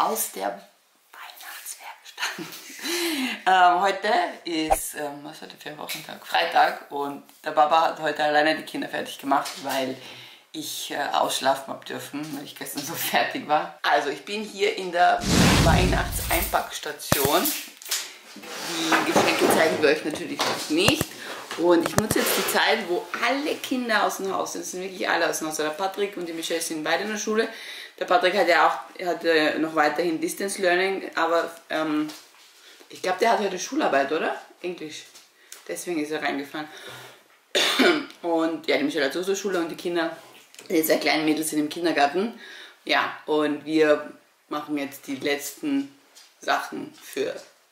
aus der Weihnachtswerkstatt. Heute ist, was ist heute für ein Wochentag? Freitag, und der Papa hat heute alleine die Kinder fertig gemacht, weil ich ausschlafen habe dürfen, weil ich gestern so fertig war. Also ich bin hier in der Weihnachtseinpackstation. Die Geschenke zeigen wir euch natürlich noch nicht. Und ich nutze jetzt die Zeit, wo alle Kinder aus dem Haus sind. Es sind wirklich alle aus dem Haus. Der Patrick und die Michelle sind beide in der Schule. Der Patrick hat ja auch noch weiterhin Distance Learning, aber ich glaube, der hat heute Schularbeit, oder? Englisch. Deswegen ist er reingefahren. Und ja, die Michelle hat so zur Schule und die Kinder, die zwei kleinen Mädels sind im Kindergarten. Ja, und wir machen jetzt die letzten Sachen für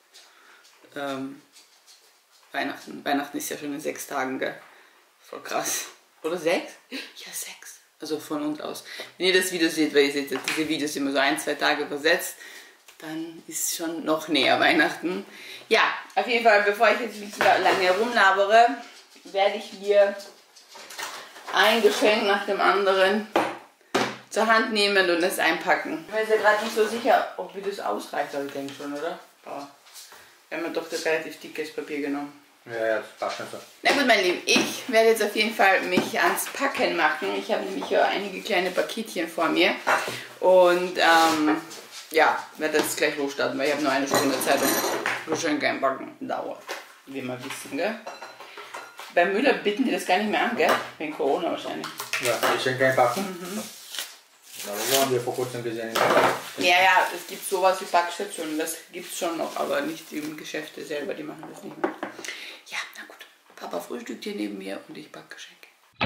Weihnachten. Weihnachten ist ja schon in 6 Tagen, gell? Voll krass. Oder 6? Ja, 6. Also von uns aus. Wenn ihr das Video seht, weil ihr seht ja diese Videos immer so 1-2 Tage versetzt, dann ist schon noch näher Weihnachten. Ja, auf jeden Fall, bevor ich jetzt nicht lange herumlabere, werde ich mir ein Geschenk nach dem anderen zur Hand nehmen und es einpacken. Ich bin mir ja gerade nicht so sicher, ob das ausreicht, aber ich denke schon, oder? Aber wir haben ja doch das relativ dickes Papier genommen. Ja, das passt schon so. Na gut, mein Lieben, ich werde jetzt auf jeden Fall mich ans Packen machen. Ich habe nämlich ja einige kleine Paketchen vor mir. Und ja, werde jetzt gleich losstarten, weil ich habe nur eine Stunde Zeit und Geschenke einpacken dauert. Wie wir wissen, gell? Bei Müller bitten die das gar nicht mehr an, gell? Wegen Corona wahrscheinlich. Ja, Geschenke einpacken. Mhm. Das haben wir vor kurzem gesehen. Ja, ja, es gibt sowas wie Packstation, das gibt es schon noch, aber nicht im Geschäfte selber, die machen das nicht mehr. Ja, na gut. Papa frühstückt hier neben mir und ich packe Geschenke.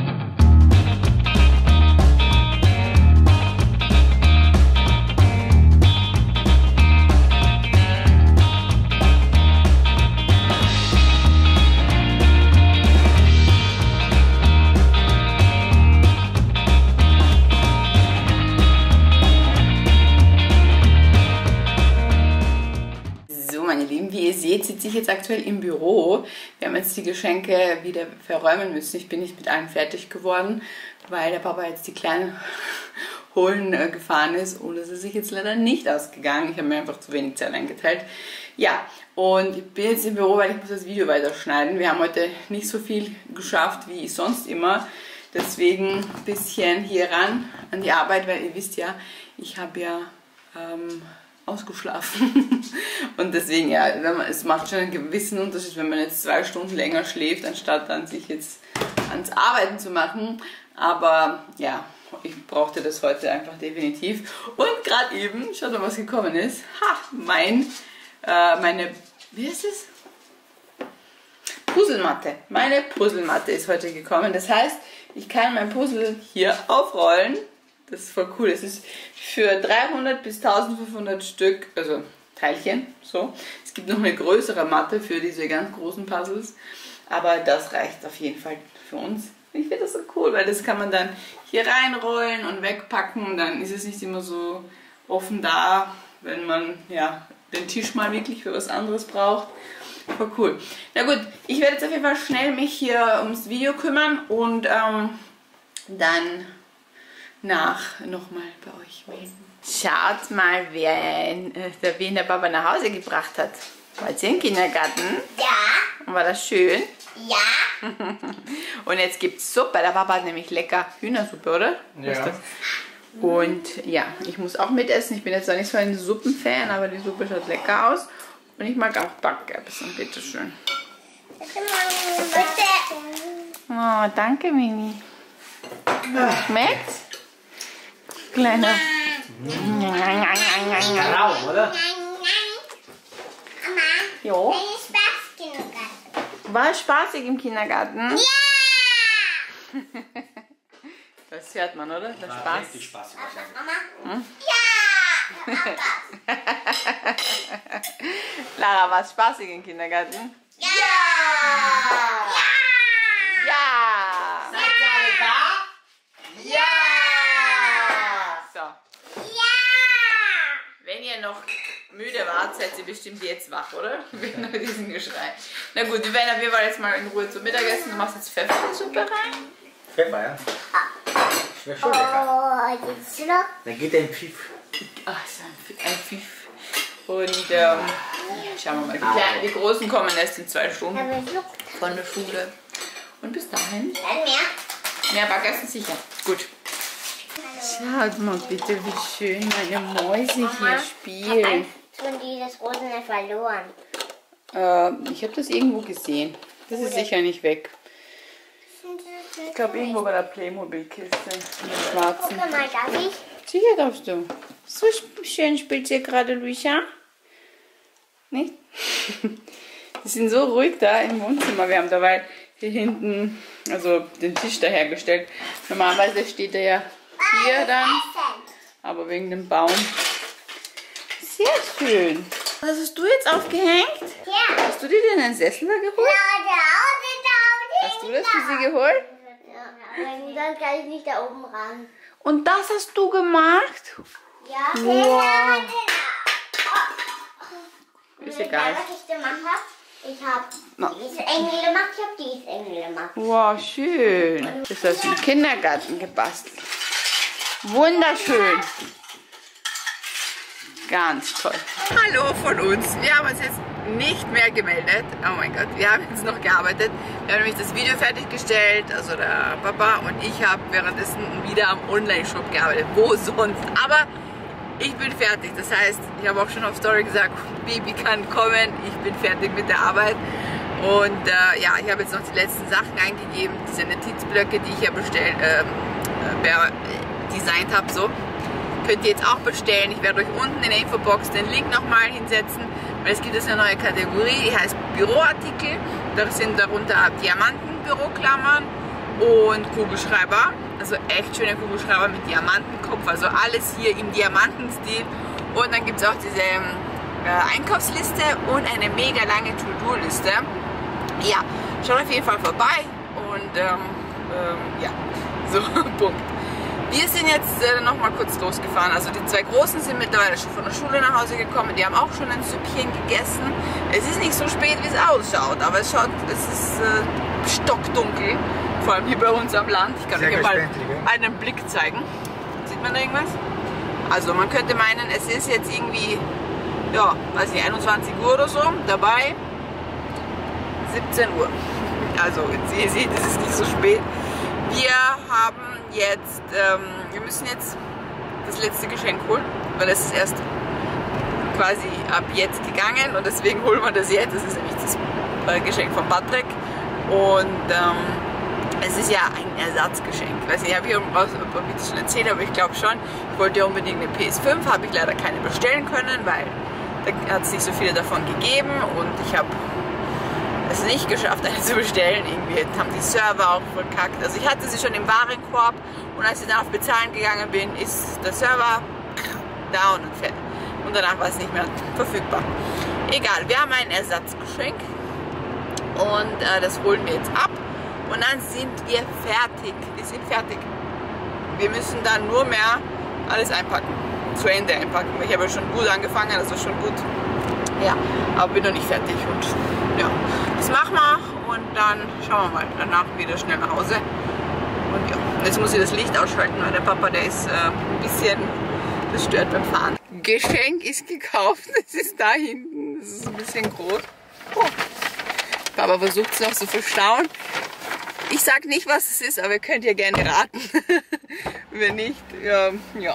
Wie ihr seht, sitze ich jetzt aktuell im Büro. Wir haben jetzt die Geschenke wieder verräumen müssen. Ich bin nicht mit allen fertig geworden, weil der Papa jetzt die Kleinen holen gefahren ist und es ist sich jetzt leider nicht ausgegangen. Ich habe mir einfach zu wenig Zeit eingeteilt. Ja, und ich bin jetzt im Büro, weil ich muss das Video weiterschneiden. Wir haben heute nicht so viel geschafft wie sonst immer. Deswegen ein bisschen hier ran an die Arbeit, weil ihr wisst ja, ich habe ja ausgeschlafen. Und deswegen, ja, es macht schon einen gewissen Unterschied, wenn man jetzt 2 Stunden länger schläft, anstatt dann sich jetzt ans Arbeiten zu machen. Aber ja, ich brauchte das heute einfach definitiv. Und gerade eben, schaut mal, was gekommen ist. Ha, meine, wie heißt es? Puzzlematte. Meine Puzzlematte ist heute gekommen. Das heißt, ich kann mein Puzzle hier aufrollen. Das ist voll cool. Es ist für 300 bis 1500 Stück, also Teilchen, so. Es gibt noch eine größere Matte für diese ganz großen Puzzles, aber das reicht auf jeden Fall für uns. Ich finde das so cool, weil das kann man dann hier reinrollen und wegpacken. Dann ist es nicht immer so offen da, wenn man ja den Tisch mal wirklich für was anderes braucht. Voll cool. Na gut, ich werde jetzt auf jeden Fall schnell mich hier ums Video kümmern und dann nochmal bei euch melden. Schaut mal, wen der Papa nach Hause gebracht hat. Wart ihr im Kindergarten? Ja. War das schön? Ja. Und jetzt gibt es Suppe. Der Papa hat nämlich lecker Hühnersuppe, oder? Ja. Und ja, ich muss auch mitessen. Ich bin jetzt noch nicht so ein Suppenfan, aber die Suppe schaut lecker aus. Und ich mag auch Backerbsen. Bitteschön. Bitte. Oh, danke, Mini. Schmeckt's? Kleiner. Raum, oder? Mama, Jo. wenn ich Spaß genug habe. War es spaßig im Kindergarten? Ja! Das hört man, oder? Der War Spaß. richtig spaßig wahrscheinlich. Mama? Ja! Lara, war es spaßig im Kindergarten? Ja! Ja! Seid ihr alle da? Ja! So. Ja! Wenn ihr noch müde wart, seid ihr bestimmt jetzt wach, oder? Wegen diesem Geschrei. Na gut, wir werden auf jeden Fall jetzt mal in Ruhe zum Mittagessen. Du machst jetzt Pfeffer in die Suppe rein. Pfeffer, ja? Schmeckt schon lecker. Oh, das ist noch. Dann geht ein Pfiff. Ach, so ein Pfiff. Und schauen wir mal. Die Großen kommen erst in 2 Stunden von der Schule. Und bis dahin. Dann mehr. Mehr Backessen sicher. Gut. Schaut mal bitte, wie schön meine Mäuse hier spielen. Schon dieses Rosene verloren. Ich habe das irgendwo gesehen. Das ist sicher nicht weg. Ich glaube irgendwo bei der Playmobil-Kiste. In der schwarzen. Guck mal, darf ich? Sicher darfst du. So schön spielt ihr gerade, Luisa. Nicht? Die sind so ruhig da im Wohnzimmer. Wir haben dabei hier hinten, also den Tisch dahergestellt. Normalerweise steht er ja hier dann, aber wegen dem Baum. Sehr schön. Was hast du jetzt aufgehängt? Ja. Hast du dir denn einen Sessel da geholt? Hast du das für sie geholt? Dann kann ich nicht da oben ran. Und das hast du gemacht? Ja. Wow. Ist Und egal. was ich gemacht habe, ich habe diese Engel gemacht, ich habe diese Engel gemacht. Wow, schön. Das hast du im Kindergarten gebastelt. Wunderschön. Ganz toll. Hallo von uns. Wir haben uns jetzt nicht mehr gemeldet. Oh mein Gott, wir haben jetzt noch gearbeitet. Wir haben nämlich das Video fertiggestellt. Also der Papa und ich haben währenddessen wieder am Online-Shop gearbeitet. Wo sonst? Aber ich bin fertig. Das heißt, ich habe auch schon auf Story gesagt, Baby kann kommen. Ich bin fertig mit der Arbeit. Und ja, ich habe jetzt noch die letzten Sachen eingegeben. Diese Notizblöcke, die ich ja designt habe. So. Könnt ihr jetzt auch bestellen. Ich werde euch unten in der Infobox den Link nochmal hinsetzen, weil es gibt jetzt eine neue Kategorie, die heißt Büroartikel. Da sind darunter Diamanten-Büroklammern und Kugelschreiber. Also echt schöne Kugelschreiber mit Diamantenkopf, also alles hier im Diamantenstil. Und dann gibt es auch diese Einkaufsliste und eine mega lange To-Do-Liste. Ja, schaut auf jeden Fall vorbei und ja, so, Punkt. Wir sind jetzt noch mal kurz losgefahren. Also die 2 Großen sind mittlerweile schon von der Schule nach Hause gekommen. Die haben auch schon ein Süppchen gegessen. Es ist nicht so spät, wie es ausschaut, aber es ist stockdunkel. Vor allem hier bei uns am Land. Ich kann euch mal einen Blick zeigen. Sieht man da irgendwas? Also man könnte meinen, es ist jetzt irgendwie, ja, weiß nicht, 21 Uhr oder so. Dabei 17 Uhr. Also ihr seht, es ist nicht so spät. Wir haben jetzt, wir müssen jetzt das letzte Geschenk holen, weil es ist erst quasi ab jetzt gegangen und deswegen holen wir das jetzt. Das ist nämlich das Geschenk von Patrick und es ist ja ein Ersatzgeschenk. Weiß nicht, habe ich das schon erzählt, aber ich glaube schon. Ich wollte ja unbedingt eine PS5, habe ich leider keine bestellen können, weil da hat es nicht so viele davon gegeben und ich habe es nicht geschafft, eine zu bestellen. Irgendwie haben die Server auch verkackt. Also ich hatte sie schon im Warenkorb und als ich dann auf Bezahlen gegangen bin, ist der Server down und fertig. Und danach war es nicht mehr verfügbar. Egal, wir haben ein Ersatzgeschenk und das holen wir jetzt ab und dann sind wir fertig. Wir sind fertig. Wir müssen dann nur mehr alles einpacken, zu Ende einpacken. Ich habe ja schon gut angefangen, also schon gut. Ja, aber bin noch nicht fertig und ja, das machen wir und dann schauen wir mal danach wieder schnell nach Hause. Und ja, jetzt muss ich das Licht ausschalten, weil der Papa, der ist ein bisschen gestört beim Fahren. Geschenk ist gekauft, es ist da hinten, das ist ein bisschen groß. Oh. Papa versucht es noch zu verstauen. Ich sag nicht, was es ist, aber ihr könnt ja gerne raten. Wenn nicht, ja.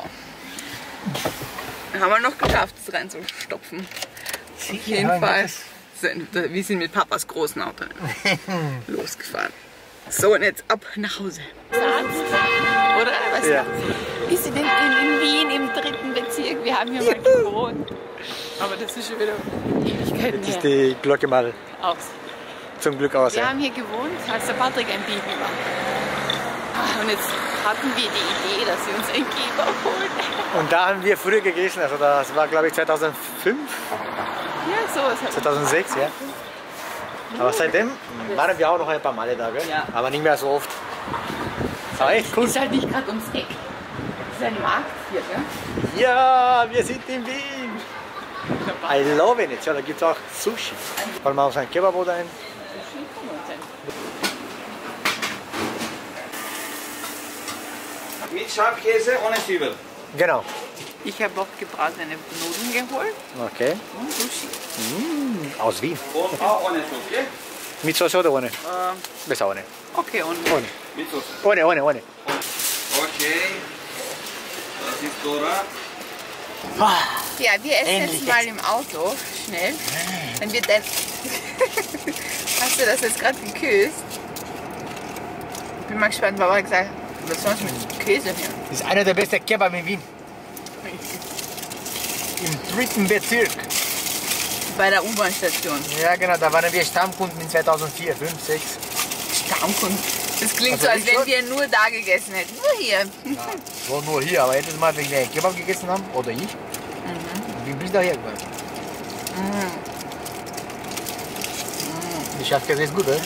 Haben wir noch geschafft, es reinzustopfen. Auf jeden Fall. Wir sind mit Papas großen Auto losgefahren. So, und jetzt ab nach Hause. Oder? Was ja. Wir sind in Wien im 3. Bezirk. Wir haben hier mal gewohnt. Aber das ist schon wieder Ewigkeiten her. Jetzt ist die Glocke mal aus. Zum Glück aus. Wir haben hier gewohnt, als der Patrick ein Baby war. Und jetzt hatten wir die Idee, dass wir uns ein Geber holen. Und da haben wir früher gegessen. Also das war, glaube ich, 2005. Ja, sowas. 2006, ja. Aber seitdem waren wir auch noch ein paar Male da, gell? Ja. Aber nicht mehr so oft. Aber echt cool. Ist halt nicht gerade ums Eck. Das ist ein Markt hier, gell? Ja, wir sind in Wien. I love it. Ja, da gibt es auch Sushi. Wollen wir auf ein Kebab oder ein? Mit Schafkäse ohne Zwiebel. Genau. Ich habe auch gebratene Nudeln geholt. Okay. Und Sushi. Aus Wien. Und auch ohne Soße? Mit Soße oder ohne? Besser ohne. Okay, und Ohne. Mit Soße. Ohne. Okay. Das ist Dora. ja, wir essen Endlich jetzt mal im Auto, schnell. Dann wird ein... Hast du das jetzt gerade geküsst? Ich bin mal gespannt, Papa hat gesagt, was soll mit Käse hier? Das ist einer der besten Kebab in Wien. Im 3. Bezirk. Bei der U-Bahn-Station. Ja, genau, da waren wir Stammkunden in 2004, 5, 6. Stammkunden. Das klingt Also so, als ich wenn schon. wir nur da gegessen hätten. Nur hier. Ja, so nur hier, aber jedes Mal, wenn wir einen Kebab gegessen haben, oder ich, wie bist du daher gekommen? Die Schafkäse ist gut, oder?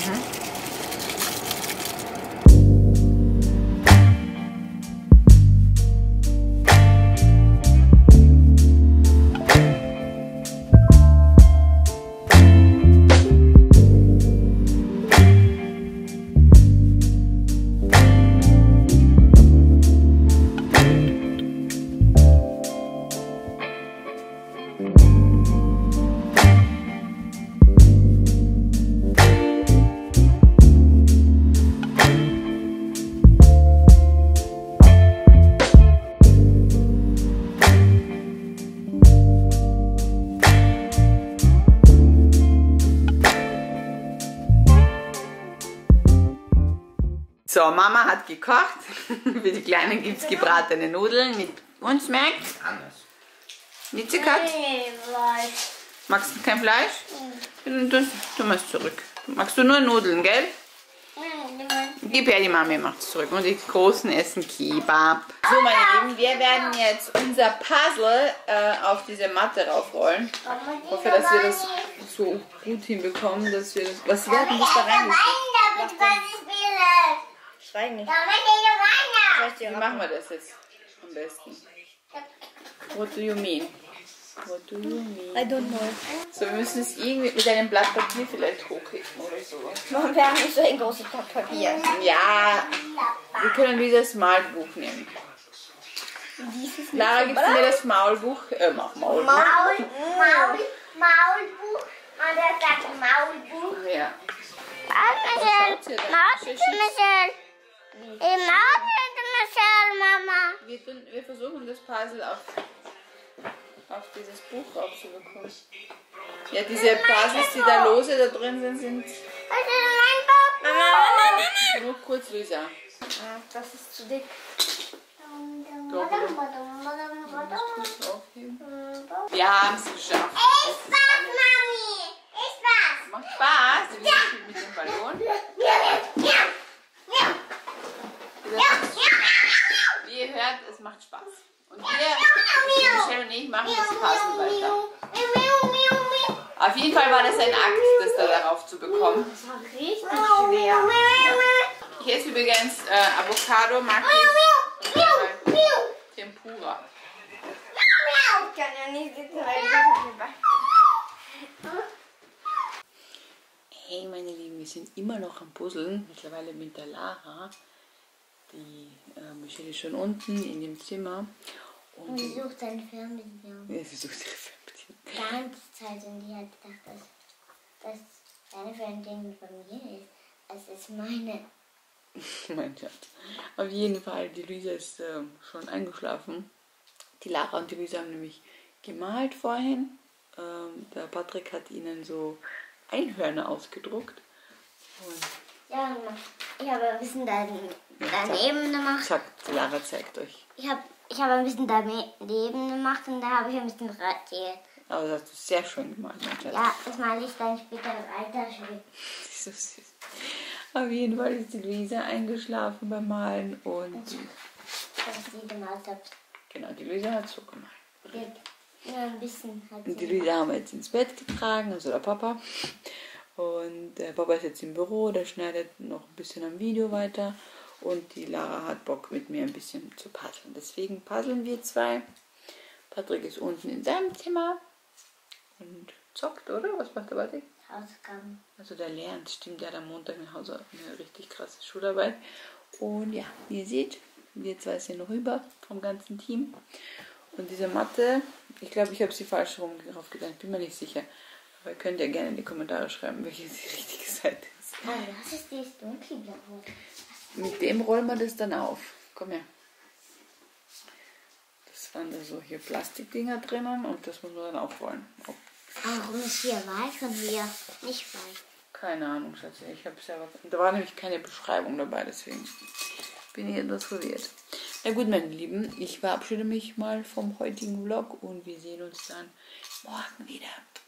So, Mama hat gekocht. Für die Kleinen gibt es gebratene Nudeln mit und schmeckt. Anders. Nicht so kalt. Magst du kein Fleisch? Dann tun wir es zurück. Magst du nur Nudeln, gell? Gib her, die Mami macht es zurück. Und die Großen essen Kebab. So, meine Lieben, wir werden jetzt unser Puzzle auf diese Matte raufrollen. Ich hoffe, dass wir das so gut hinbekommen, dass wir das... Was werden das da reingeschrieben? Schrei nicht. Wie machen wir das jetzt am besten? What do you mean? What do you mean? I don't know. So, wir müssen es irgendwie mit einem Blatt Papier vielleicht hochheben oder so. Wir haben nicht so ein großes Blatt Papier. Ja, wir können dieses Malbuch nehmen. Lara, gibst du mir das Maulbuch? Maulbuch. Maulbuch. Und er sagt Maulbuch. Ja. Mama. Wir versuchen das Puzzle auf dieses Buch raufzubekommen. Ja, diese Puzzles, die da lose da drin sind nur kurz, Luisa. Das ist zu dick. Doch, kurz aufheben. Wir haben es geschafft. Ich was, Mami. Ich was. Macht Spaß. Du spielst mit dem Ballon. Wie ihr hört, es macht Spaß. Und wir, Michelle und ich, machen das Puzzle weiter. Auf jeden Fall war das ein Akt, das da darauf zu bekommen. Das war richtig schwer. Ich esse übrigens Avocado, mag ich. Tempura. Ich kann ja nicht sitzen, weil ich Hey meine Lieben, wir sind immer noch am Puzzeln, mittlerweile mit der Lara. Die Michelle ist schon unten in dem Zimmer. Und sie sucht seine Fernbedienung. Ja, sie sucht ihre Fernbedienung. Die ganze Zeit und die hat gedacht, dass seine Fernbedienung bei mir ist. Es ist meine. Mein Schatz. Auf jeden Fall, die Luisa ist schon eingeschlafen. Die Lara und die Luisa haben nämlich gemalt vorhin. Der Patrick hat ihnen so Einhörner ausgedruckt. Und Ja, ich habe ein bisschen daneben gemacht. zack, die Lara zeigt euch. Ich habe ein bisschen daneben gemacht und da habe ich ein bisschen radiert. Aber das hast du sehr schön gemalt, mein Schatz. Ja, das male ich dann später im Alter schön. So süß. Auf jeden Fall ist die Luisa eingeschlafen beim Malen und Was sie gemalt hat. genau, die Luisa hat so gemalt. Ja, ein bisschen hat Und die sie. Luisa haben wir jetzt ins Bett getragen, also der Papa. Und der Papa ist jetzt im Büro, der schneidet noch ein bisschen am Video weiter. Und die Lara hat Bock, mit mir ein bisschen zu puzzeln. Deswegen puzzeln wir zwei. Patrick ist unten in seinem Zimmer und zockt, oder? Was macht der Patrick? Hausaufgaben. Also der lernt, stimmt, der hat am Montag nach Hause eine richtig krasse Schularbeit. Und ja, wie ihr seht, wir zwei sind rüber vom ganzen Team. Und diese Matte, ich glaube, ich habe sie falsch rum draufgetan. Ich bin mir nicht sicher. Aber ihr könnt ja gerne in die Kommentare schreiben, welche die richtige Seite ist. Das ist dieses dunkelblau. Mit dem rollen wir das dann auf. Komm her. Das waren da so hier Plastikdinger drinnen und das muss man dann aufrollen. Warum ist hier weiß und hier nicht weiß? Keine Ahnung, Schatzi. Ich habe selber. Da war nämlich keine Beschreibung dabei, deswegen bin ich etwas verwirrt. Na gut, meine Lieben, ich verabschiede mich mal vom heutigen Vlog und wir sehen uns dann morgen wieder.